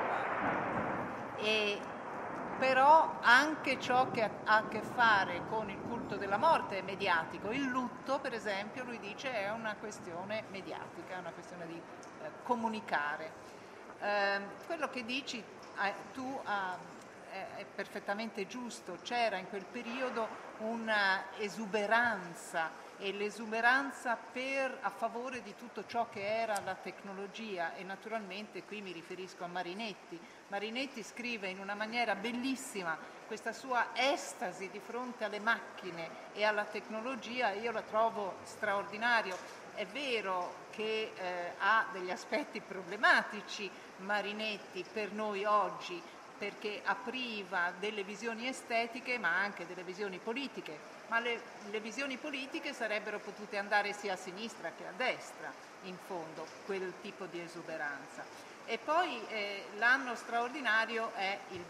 però anche ciò che ha a che fare con il culto della morte è mediatico. Il lutto, per esempio, lui dice è una questione mediatica, è una questione di comunicare. Quello che dici tu è perfettamente giusto. C'era in quel periodo una esuberanza, e l'esuberanza a favore di tutto ciò che era la tecnologia, e naturalmente qui mi riferisco a Marinetti. Marinetti scrive in una maniera bellissima questa sua estasi di fronte alle macchine e alla tecnologia, io la trovo straordinario. È vero che ha degli aspetti problematici Marinetti per noi oggi, perché apriva delle visioni estetiche ma anche delle visioni politiche, ma le visioni politiche sarebbero potute andare sia a sinistra che a destra, in fondo, quel tipo di esuberanza. E poi l'anno straordinario è il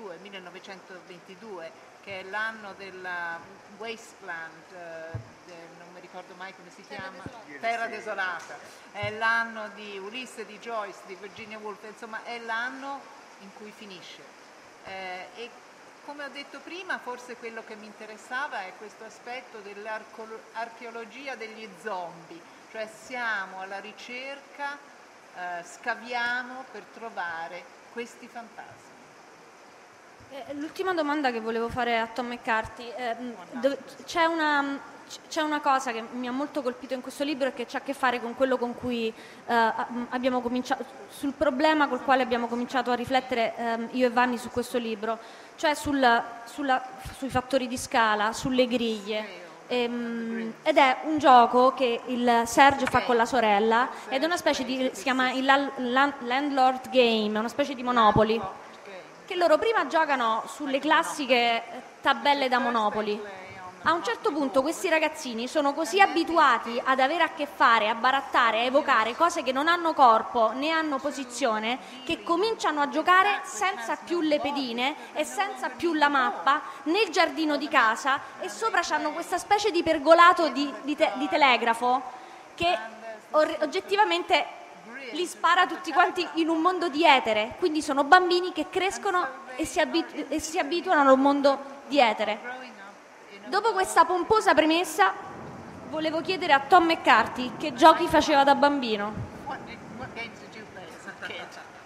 1922, che è l'anno della Wasteland, non mi ricordo mai come si chiama, Terra Desolata, è l'anno di Ulisse, di Joyce, di Virginia Woolf, insomma è l'anno in cui finisce. E come ho detto prima, forse quello che mi interessava è questo aspetto dell'archeologia degli zombie, cioè siamo alla ricerca, scaviamo per trovare questi fantasmi. L'ultima domanda che volevo fare a Tom McCarthy, c'è una cosa che mi ha molto colpito in questo libro e che ha a che fare con quello con cui abbiamo cominciato, sul problema col quale abbiamo cominciato a riflettere io e Vanni su questo libro, cioè sui fattori di scala, sulle griglie. Ed è un gioco che il Sergio fa con la sorella, ed è una specie di, si chiama il Landlord Game, è una specie di Monopoly, che loro prima giocano sulle classiche tabelle da Monopoly. A un certo punto questi ragazzini sono così abituati ad avere a che fare, a barattare, a evocare cose che non hanno corpo né hanno posizione, che cominciano a giocare senza più le pedine e senza più la mappa nel giardino di casa, e sopra c'hanno questa specie di pergolato di telegrafo che oggettivamente li spara tutti quanti in un mondo di etere. Quindi sono bambini che crescono e si abituano a un mondo di etere. Dopo questa pomposa premessa, volevo chiedere a Tom McCarthy che giochi faceva da bambino. What games did you play as a kid?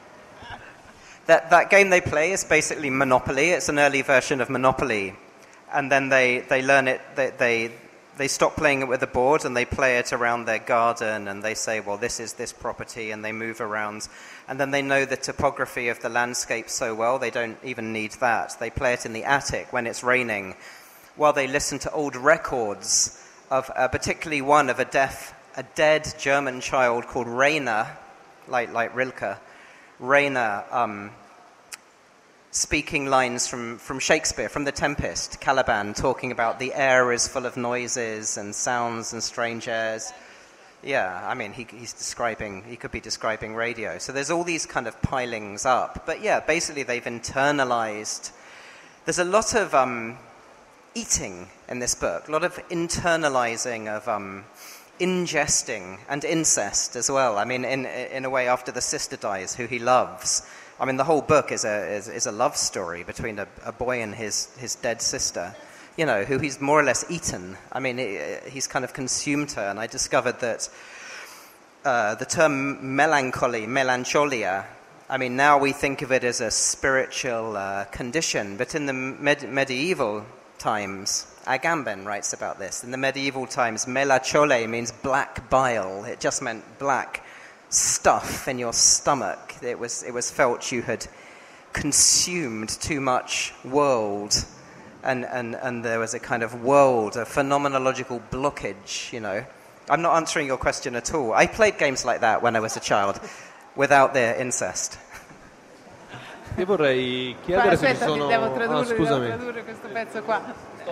That game they play is basically Monopoly. It's an early version of Monopoly. And then they learn it, they stop playing it with a board and they play it around their garden and they say, well, this is this property, and they move around. And then they know the topography of the landscape so well, they don't even need that. They play it in the attic when it's raining, while they listen to old records of particularly one of a dead German child called Rainer, like Rilke. Rainer speaking lines from Shakespeare, from The Tempest, Caliban, talking about the air is full of noises and sounds and strange airs. Yeah, I mean, he could be describing radio. So there's all these kind of pilings up. But yeah, basically they've internalized. There's a lot of eating in this book, a lot of internalizing of ingesting and incest as well. I mean, in a way, after the sister dies, who he loves. I mean, the whole book is a love story between a boy and his dead sister, you know, who he's more or less eaten. I mean, he's kind of consumed her. And I discovered that the term melancholia, I mean, now we think of it as a spiritual condition, but in the medieval times, Agamben writes about this. In the medieval times, melachole means black bile. It just meant black stuff in your stomach. It was felt you had consumed too much world, and there was a kind of world, a phenomenological blockage, you know. I'm not answering your question at all. I played games like that when I was a child, without their incest. Io vorrei chiedere se ci sono... devo scusami. tradurre questo pezzo qua.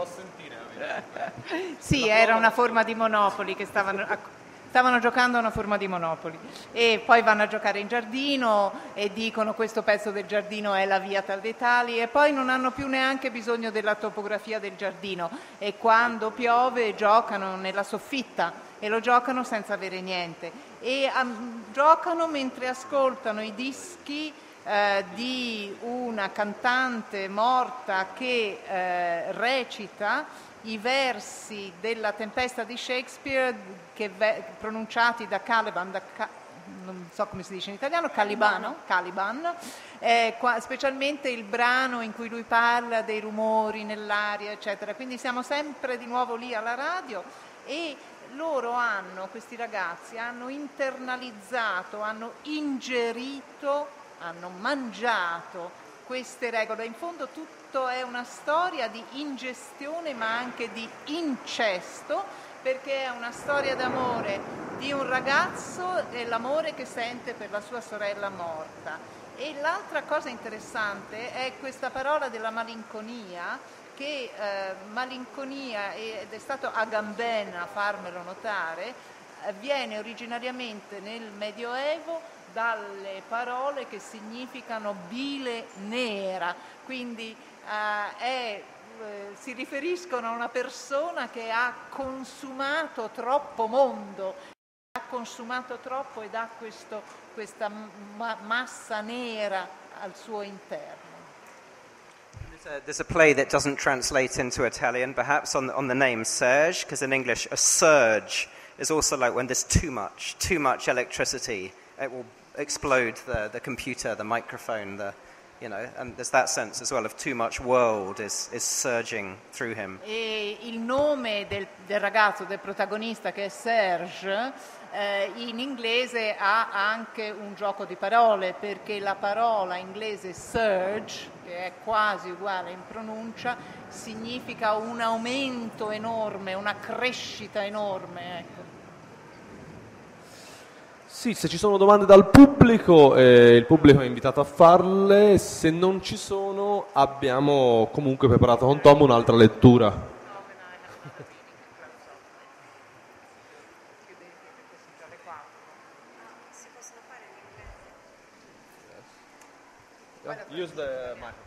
Sì, era una forma di Monopoli che stavano giocando a una forma di Monopoli e poi vanno a giocare in giardino e dicono questo pezzo del giardino è la via tal dei tali, e poi non hanno più neanche bisogno della topografia del giardino, e quando piove giocano nella soffitta e lo giocano senza avere niente, e giocano mentre ascoltano i dischi di una cantante morta che recita i versi della Tempesta di Shakespeare pronunciati da Caliban, non so come si dice in italiano, Caliban, specialmente il brano in cui lui parla dei rumori nell'aria, eccetera. Quindi siamo sempre di nuovo lì alla radio, e loro questi ragazzi hanno internalizzato, hanno ingerito, hanno mangiato queste regole. In fondo tutto è una storia di ingestione ma anche di incesto, perché è una storia d'amore di un ragazzo e l'amore che sente per la sua sorella morta. E l'altra cosa interessante è questa parola della malinconia, che malinconia, ed è stato Agamben a farmelo notare, viene originariamente nel Medioevo dalle parole che significano bile nera, quindi si riferiscono a una persona che ha consumato troppo mondo, ha consumato troppo ed ha questa massa nera al suo interno. There's a play that doesn't translate into Italian, perhaps, on the name Serge, because in English a surge is also like when there's too much electricity. It will explode the computer, the microphone, and there's that sense as well of too much world is surging through him. E il nome del ragazzo, del protagonista, che è Serge, in inglese ha anche un gioco di parole, perché la parola inglese surge, che è quasi uguale in pronuncia, significa un aumento enorme, una crescita enorme, ecco. Sì, se ci sono domande dal pubblico, il pubblico è invitato a farle. Se non ci sono, abbiamo comunque preparato con Tom un'altra lettura. Use the microphone.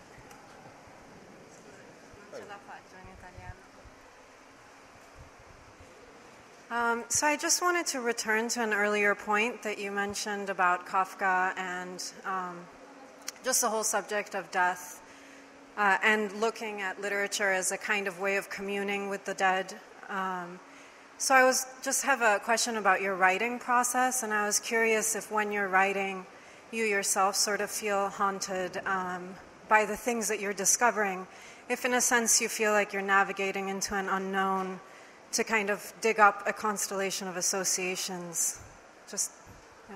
So I just wanted to return to an earlier point that you mentioned about Kafka and just the whole subject of death. and looking at literature as a kind of way of communing with the dead. So I just have a question about your writing process, and I was curious if when you're writing, you yourself sort of feel haunted by the things that you're discovering, if in a sense you feel like you're navigating into an unknown to kind of dig up a constellation of associations. Just, yeah.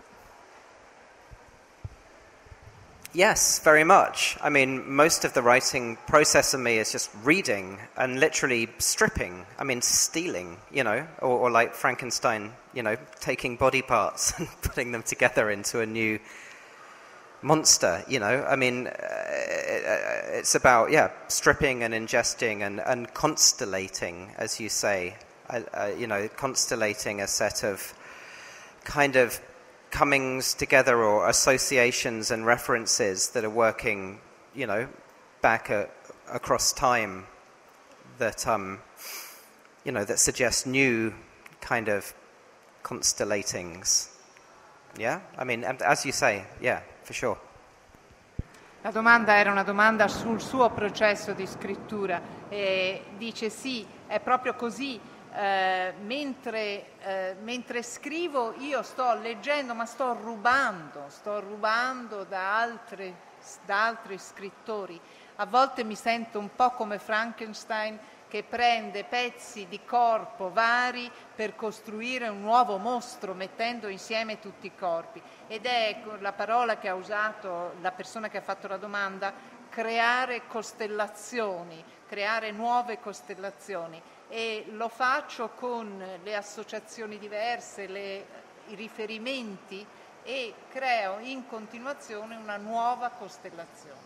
Yes, very much. I mean, most of the writing process of me is just reading and literally stripping. I mean, stealing, or like Frankenstein, taking body parts and putting them together into a new monster, I mean, it's about, stripping and ingesting and constellating, as you say, constellating a set of kind of comings together or associations and references that are working, back across time that, that suggest new kind of constellatings. Yeah? I mean, as you say, for sure. La domanda era una domanda sul suo processo di scrittura. Dice sì, è proprio così. Mentre scrivo io sto leggendo, ma sto rubando da altri scrittori. A volte mi sento un po' come Frankenstein che prende pezzi di corpo vari per costruire un nuovo mostro mettendo insieme tutti i corpi. Ed è la parola che ha usato la persona che ha fatto la domanda, creare costellazioni, creare nuove costellazioni. E lo faccio con le associazioni diverse, i riferimenti, e creo in continuazione una nuova costellazione.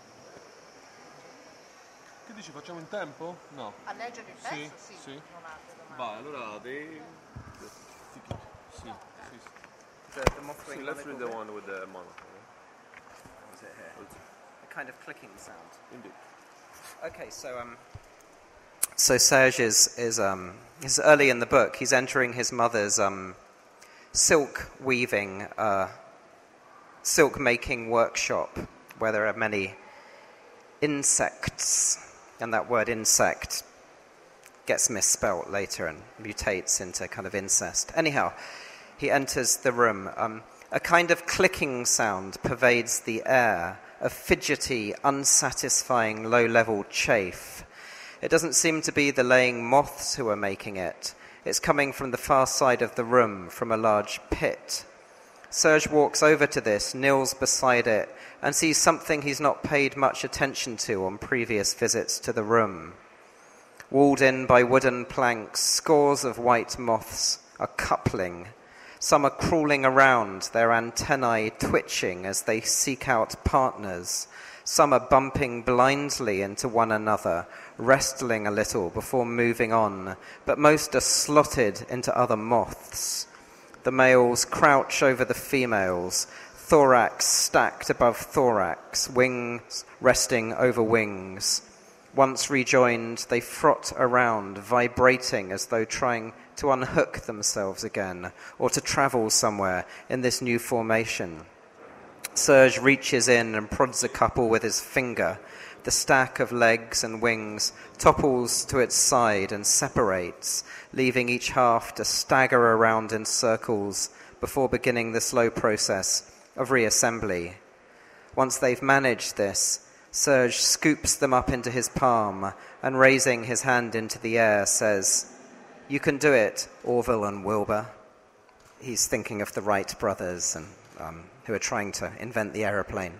Che dici, facciamo in tempo? No. A leggere il pezzo? Sì. Non altre domande. Vai, allora Sì. Let's read the one with the monocle. Is it here? A kind of clicking sound. Indeed. Okay, so Serge is early in the book. He's entering his mother's silk weaving, silk making workshop, where there are many insects, and that word insect gets misspelt later and mutates into kind of incest. Anyhow, he enters the room. A kind of clicking sound pervades the air, a fidgety, unsatisfying, low-level chafe. It doesn't seem to be the laying moths who are making it. It's coming from the far side of the room, from a large pit. Serge walks over to this, kneels beside it, and sees something he's not paid much attention to on previous visits to the room. Walled in by wooden planks, scores of white moths are coupling. Some are crawling around, their antennae twitching as they seek out partners. Some are bumping blindly into one another, wrestling a little before moving on, but most are slotted into other moths. The males crouch over the females, thorax stacked above thorax, wings resting over wings. Once rejoined, they frot around, vibrating as though trying to unhook themselves again or to travel somewhere in this new formation. Serge reaches in and prods a couple with his finger. The stack of legs and wings topples to its side and separates, leaving each half to stagger around in circles before beginning the slow process of reassembly. Once they've managed this, Serge scoops them up into his palm and, raising his hand into the air, says, "You can do it, Orville and Wilbur." He's thinking of the Wright brothers and who are trying to invent the aeroplane.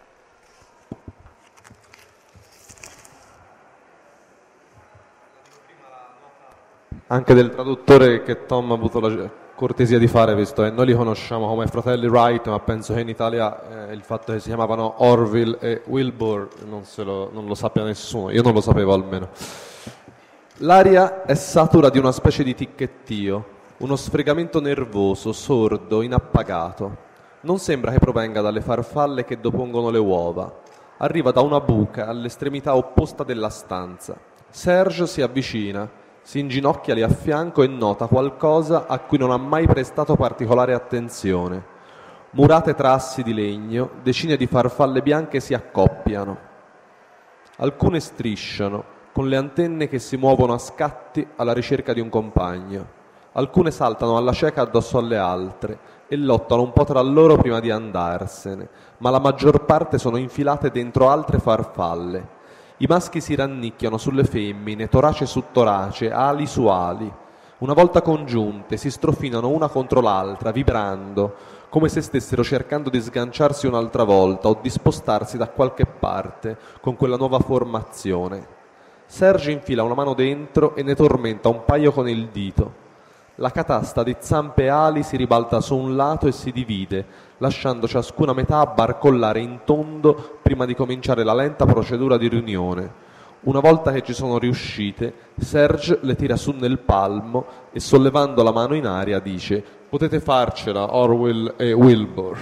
Anche del traduttore che Tom ha avuto la cortesia di fare, visto che noi li conosciamo come fratelli Wright, ma penso che in Italia il fatto che si chiamavano Orville e Wilbur non lo sappia nessuno, io non lo sapevo almeno. L'aria è satura di una specie di ticchettio, uno sfregamento nervoso, sordo, inappagato. Non sembra che provenga dalle farfalle che depongono le uova. Arriva da una buca all'estremità opposta della stanza. Serge si avvicina, si inginocchia lì a fianco e nota qualcosa a cui non ha mai prestato particolare attenzione. Murate tra assi di legno, decine di farfalle bianche si accoppiano. Alcune strisciano, con le antenne che si muovono a scatti alla ricerca di un compagno. Alcune saltano alla cieca addosso alle altre e lottano un po' tra loro prima di andarsene, ma la maggior parte sono infilate dentro altre farfalle. I maschi si rannicchiano sulle femmine, torace su torace, ali su ali. Una volta congiunte si strofinano una contro l'altra, vibrando, come se stessero cercando di sganciarsi un'altra volta o di spostarsi da qualche parte con quella nuova formazione. Serge infila una mano dentro e ne tormenta un paio con il dito. La catasta di zampe e ali si ribalta su un lato e si divide, lasciando ciascuna metà barcollare in tondo prima di cominciare la lenta procedura di riunione. Una volta che ci sono riuscite, Serge le tira su nel palmo e sollevando la mano in aria dice: potete farcela, Orwell e Wilbur.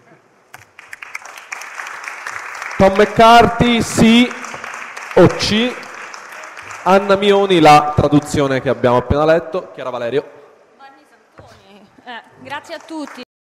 Tom McCarthy, sì o C. Anna Mioni, la traduzione che abbiamo appena letto. Chiara Valerio. Grazie a tutti.